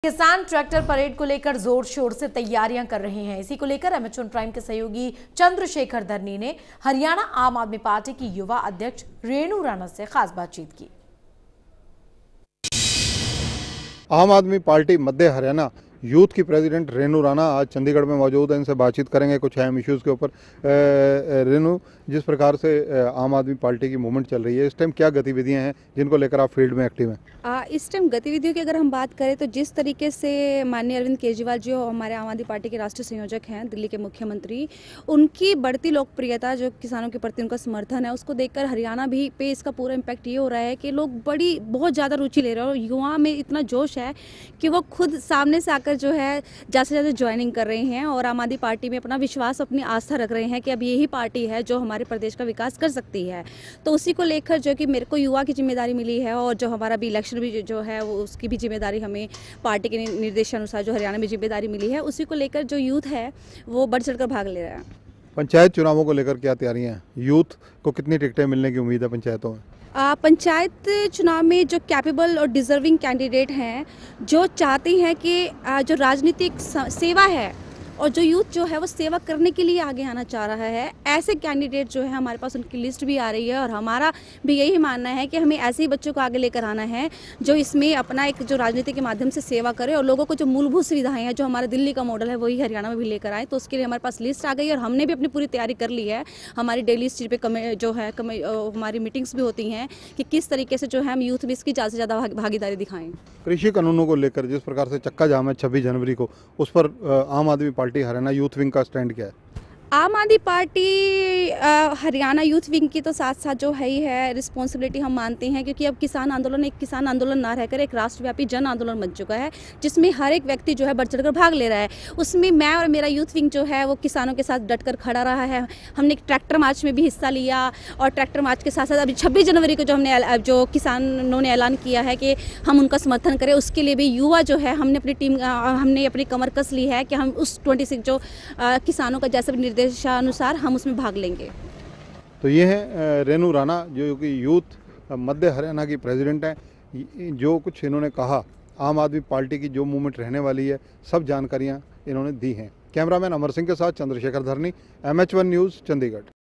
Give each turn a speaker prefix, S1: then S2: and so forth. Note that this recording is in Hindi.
S1: किसान ट्रैक्टर परेड को लेकर जोर शोर से तैयारियां कर रहे हैं। इसी को लेकर एमएच1 प्राइम के सहयोगी चंद्रशेखर धरनी ने हरियाणा आम आदमी पार्टी की युवा अध्यक्ष रेणु राणा से खास बातचीत की।
S2: आम आदमी पार्टी मध्य हरियाणा यूथ की प्रेसिडेंट रेणु राणा आज चंडीगढ़ में मौजूद है। इनसे बातचीत करेंगे कुछ अहम इश्यूज़ के ऊपर। रेणु, जिस प्रकार से आम आदमी पार्टी की मूवमेंट चल रही है, इस टाइम क्या गतिविधियां हैं जिनको लेकर आप फील्ड में एक्टिव हैं?
S3: इस टाइम गतिविधियों की अगर हम बात करें तो जिस तरीके से माननीय अरविंद केजरीवाल जो हमारे आम आदमी पार्टी के राष्ट्रीय संयोजक हैं, दिल्ली के मुख्यमंत्री, उनकी बढ़ती लोकप्रियता, जो किसानों के प्रति उनका समर्थन है, उसको देखकर हरियाणा भी पे इसका पूरा इम्पैक्ट ये हो रहा है कि लोग बहुत ज़्यादा रुचि ले रहे हैं और युवाओं में इतना जोश है कि वो खुद सामने से आकर जो है ज़्यादा से ज़्यादा ज्वाइनिंग कर रहे हैं और आम आदमी पार्टी में अपना विश्वास, अपनी आस्था रख रहे हैं कि अब यही पार्टी है जो हमारे प्रदेश का विकास कर सकती है। तो उसी को लेकर जो कि मेरे को युवा की जिम्मेदारी मिली है और जो हमारा भी इलेक्शन भी जो है वो उसकी भी जिम्मेदारी हमें पार्टी के निर्देशानुसार जो हरियाणा में जिम्मेदारी मिली है, उसी को लेकर जो यूथ है वो बढ़ चढ़कर भाग ले रहा है।
S2: पंचायत चुनावों को लेकर क्या तैयारियां हैं? यूथ को कितनी टिकटें मिलने की उम्मीद है पंचायतों में?
S3: पंचायत चुनाव में जो कैपेबल और डिजर्विंग कैंडिडेट हैं, जो चाहते हैं कि जो राजनीतिक सेवा है और जो यूथ जो है वो सेवा करने के लिए आगे आना चाह रहा है, ऐसे कैंडिडेट जो है हमारे पास उनकी लिस्ट भी आ रही है और हमारा भी यही मानना है कि हमें ऐसे ही बच्चों को आगे लेकर आना है जो इसमें अपना एक जो राजनीति के माध्यम से सेवा करे और लोगों को जो मूलभूत सुविधाएं हैं, जो हमारे दिल्ली का मॉडल है, वही हरियाणा में भी लेकर आए। तो उसके लिए हमारे पास लिस्ट आ गई और हमने भी अपनी पूरी तैयारी कर ली है। हमारी डेली इस चीज़ पर जो है हमारी मीटिंग्स भी होती हैं कि किस तरीके से जो है हम यूथ भी इसकी ज़्यादा से ज़्यादा भागीदारी दिखाएँ।
S2: कृषि कानूनों को लेकर जिस प्रकार से चक्का जाम है 26 जनवरी को, उस पर आम आदमी पार्टी हरियाणा यूथ विंग का स्टैंड क्या है?
S3: आम आदमी पार्टी हरियाणा यूथ विंग की तो साथ साथ जो है ही है रिस्पॉन्सिबिलिटी हम मानते हैं, क्योंकि अब किसान आंदोलन एक किसान आंदोलन ना रहकर एक राष्ट्रव्यापी जन आंदोलन बन चुका है, जिसमें हर एक व्यक्ति जो है बढ़ चढ़कर भाग ले रहा है। उसमें मैं और मेरा यूथ विंग जो है वो किसानों के साथ डटकर खड़ा रहा है। हमने एक ट्रैक्टर मार्च में भी हिस्सा लिया और ट्रैक्टर मार्च के साथ साथ अभी 26 जनवरी को जो किसानों ने ऐलान किया है कि हम उनका समर्थन करें, उसके लिए भी युवा जो है हमने अपनी कमर कस ली है कि हम उस 26 जो किसानों का जैसे भी अनुसार हम उसमें भाग लेंगे।
S2: तो ये है रेणु राणा, जो कि यूथ मध्य हरियाणा की प्रेसिडेंट हैं। जो कुछ इन्होंने कहा, आम आदमी पार्टी की जो मूवमेंट रहने वाली है, सब जानकारियां इन्होंने दी हैं। कैमरामैन अमर सिंह के साथ चंद्रशेखर धरनी, एमएच1 न्यूज़, चंडीगढ़।